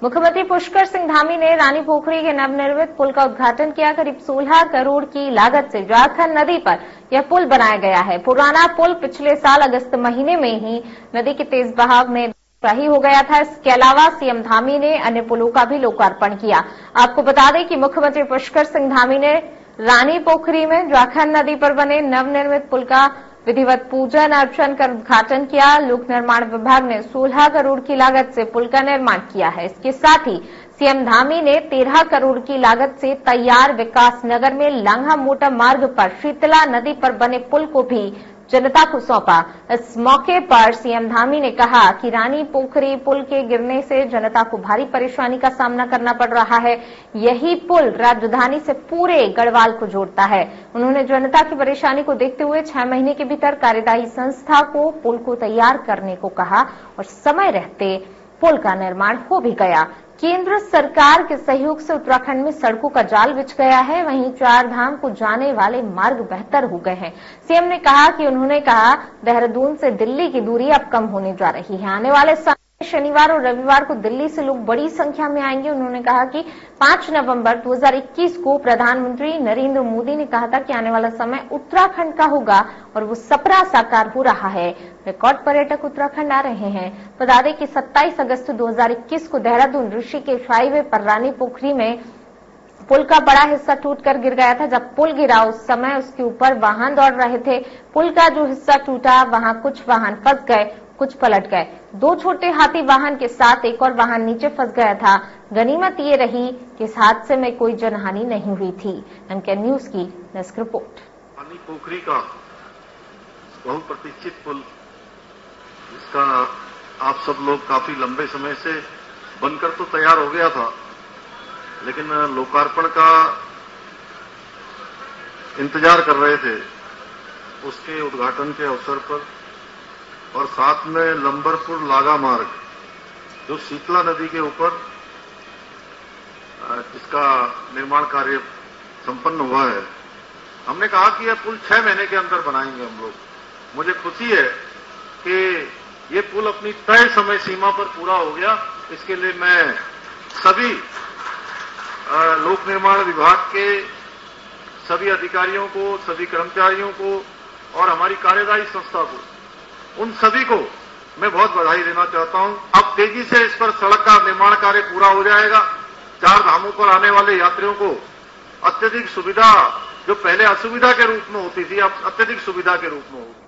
मुख्यमंत्री पुष्कर सिंह धामी ने रानी पोखरी के नवनिर्मित पुल का उद्घाटन किया। करीब 16 करोड़ की लागत से झारखंड नदी पर यह पुल बनाया गया है। पुराना पुल पिछले साल अगस्त महीने में ही नदी के तेज बहाव में शाही हो गया था। इसके अलावा सीएम धामी ने अन्य पुलों का भी लोकार्पण किया। आपको बता दें कि मुख्यमंत्री पुष्कर सिंह धामी ने रानी पोखरी में झारखंड नदी पर बने नवनिर्मित पुल का विधिवत पूजन अर्चन कर उद्घाटन किया। लोक निर्माण विभाग ने 16 करोड़ की लागत से पुल का निर्माण किया है। इसके साथ ही सीएम धामी ने 13 करोड़ की लागत से तैयार विकास नगर में लांघा मोटर मार्ग पर शीतला नदी पर बने पुल को भी जनता को सौंपा। इस मौके पर सीएम धामी ने कहा कि रानी पोखरी पुल के गिरने से जनता को भारी परेशानी का सामना करना पड़ रहा है। यही पुल राजधानी से पूरे गढ़वाल को जोड़ता है। उन्होंने जनता की परेशानी को देखते हुए 6 महीने के भीतर कार्यदायी संस्था को पुल को तैयार करने को कहा और समय रहते पुल का निर्माण हो भी गया। केंद्र सरकार के सहयोग से उत्तराखंड में सड़कों का जाल बिछ गया है। वहीं 4 धाम को जाने वाले मार्ग बेहतर हो गए हैं। सीएम ने कहा कि उन्होंने कहा देहरादून से दिल्ली की दूरी अब कम होने जा रही है। आने वाले समय शनिवार और रविवार को दिल्ली से लोग बड़ी संख्या में आएंगे। उन्होंने कहा कि 5 नवंबर 2021 को प्रधानमंत्री नरेंद्र मोदी ने कहा था कि आने वाला समय उत्तराखंड का होगा और वो सपना साकार हो रहा है। रिकॉर्ड पर्यटक उत्तराखंड आ रहे हैं। बता दें कि 27 अगस्त 2021 को देहरादून ऋषिकेश हाईवे पर रानी पोखरी में पुल का बड़ा हिस्सा टूटकर गिर गया था। जब पुल गिरा उस समय उसके ऊपर वाहन दौड़ रहे थे। पुल का जो हिस्सा टूटा वहां कुछ वाहन फंस गए, कुछ पलट गए। 2 छोटे हाथी वाहन के साथ एक और वाहन नीचे फंस गया था। गनीमत ये रही कि इस हादसे में कोई जनहानि नहीं हुई थी। एमके न्यूज की डेस्क रिपोर्ट। रानी पोखरी का बहुप्रतीक्षित पुल, इसका आप सब लोग काफी लंबे समय से बनकर तो तैयार हो गया था, लेकिन लोकार्पण का इंतजार कर रहे थे। उसके उद्घाटन के अवसर पर और साथ में लंबरपुर लागा मार्ग जो शीतला नदी के ऊपर जिसका निर्माण कार्य संपन्न हुआ है, हमने कहा कि यह पुल 6 महीने के अंदर बनाएंगे हम लोग। मुझे खुशी है कि ये पुल अपनी तय समय सीमा पर पूरा हो गया। इसके लिए मैं सभी लोक निर्माण विभाग के सभी अधिकारियों को, सभी कर्मचारियों को और हमारी कार्यदायी संस्था को, उन सभी को मैं बहुत बधाई देना चाहता हूं। अब तेजी से इस पर सड़क का निर्माण कार्य पूरा हो जाएगा। 4 धामों पर आने वाले यात्रियों को अत्यधिक सुविधा, जो पहले असुविधा के रूप में होती थी, अब अत्यधिक सुविधा के रूप में होगी।